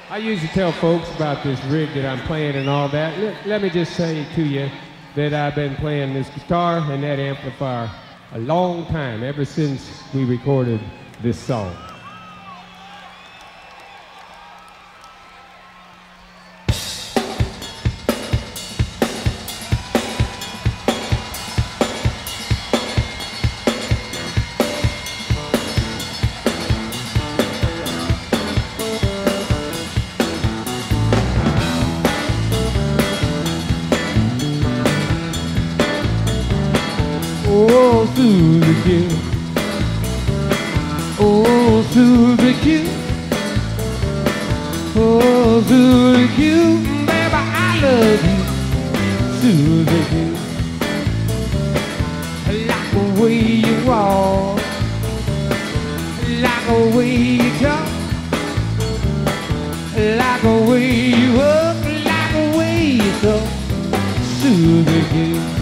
I usually tell folks about this rig that I'm playing and all that. Let me just say to you that I've been playing this guitar and that amplifier a long time, ever since we recorded this song. Oh, Susie Q. Oh, Susie Q. Oh, Susie Q. Baby, I love you, Susie Q. I like the way you walk, like the way you talk, like the way you walk, like the way you talk, Susie Q.